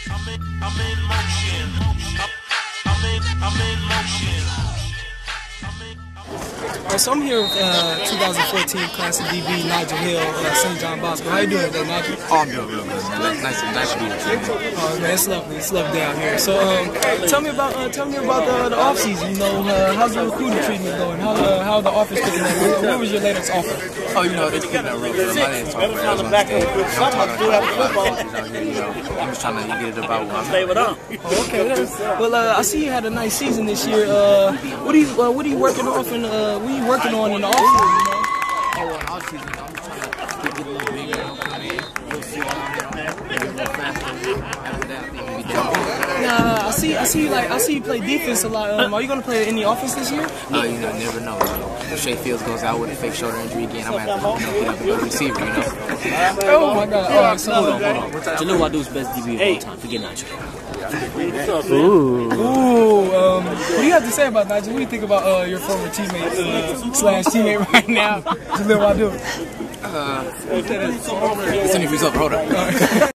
I'm in motion. I'm in motion. Alright, so I'm here with 2014 class of DB, Naijiel Hale, St. John Bosco. How you doing today, Naijiel? Oh, I'm doing real good. Nice to be with you. Oh man, it's lovely. It's lovely out here. So tell me about the off season. You know, how's the recruiting treatment going? How the office picking up? What was your latest offer? Oh, you know, it's picking up real good. My name's Tom. I'm talking I'm just trying to get it about what I'm doing. Oh, okay. Well, I see you had a nice season this year. What are you working off and what are you working on in the off season? You know? Oh, well, in off season, I'm trying to get a little bigger. We'll see what I'm doing. A little faster. After that, I think we'll be down. Nah, I see you play defense a lot. Are you gonna play any offense this year? You know, never know. If Shea Fields goes out with a fake shoulder injury again, I'm gonna have to put up a good receiver. You know. Oh my God! All right, so hold on. Jaleel Wadood's best DB of all time. Forget Naijiel. Ooh. What do you have to say about Naijiel? What do you think about your former teammate slash teammate right now, Jaleel Wadood? It's any result, hold up.